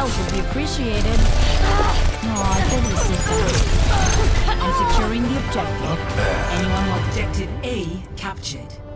help would be appreciated. No, I totally sit down. I'm securing the objective. Anyone want Objective A captured.